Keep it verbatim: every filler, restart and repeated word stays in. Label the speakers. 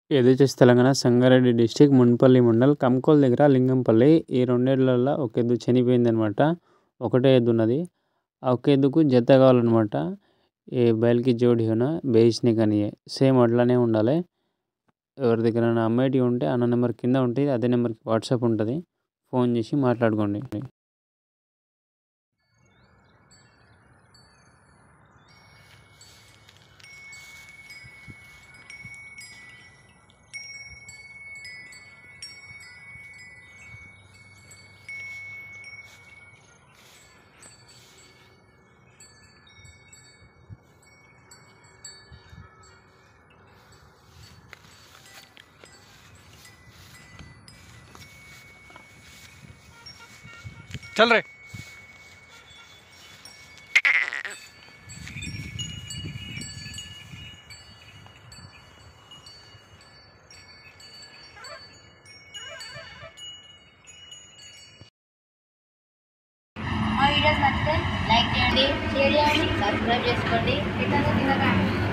Speaker 1: ఇది వచ్చేసి తెలంగాణ సంగారెడ్డి డిస్ట్రిక్ట్ మున్పల్లి మండల్ కంకోల్ దగ్గర లింగంపల్లి. ఈ రెండేళ్లలో ఒక ఎద్దు చనిపోయిందనమాట. ఒకటే ఎద్దు ఉన్నది. ఆ ఒక్క ఎద్దుకు జత కావాలన్నమాట. ఏ బయలుకి జోడి హోనా బేచ్నే కానీ సేమ్ అట్లానే ఉండాలి. ఎవరి దగ్గరైనా అమ్మేటివి ఉంటే అన్న నెంబర్ కింద ఉంటుంది. అదే నెంబర్కి వాట్సాప్ ఉంటుంది. ఫోన్ చేసి మాట్లాడుకోండి.
Speaker 2: चल रहे
Speaker 3: మా వీడియోస్ నచ్చితే లైక్ చేయండి, షేర్ చేయండి, సబ్స్క్రైబ్ చేసుకోండి. ఇతను తినకండి.